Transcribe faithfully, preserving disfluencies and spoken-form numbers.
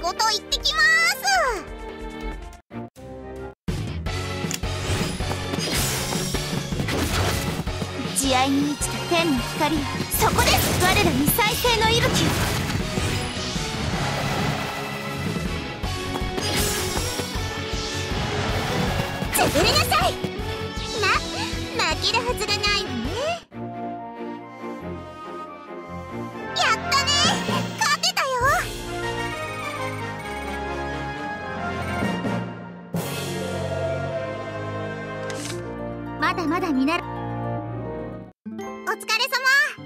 事行ってきまーす。慈愛に満ちた天の光よ、そこです。我らに再生の息吹を。潰れなさい。ま、負けるはずがないわね。やったね、勝てたよ。まだまだ見習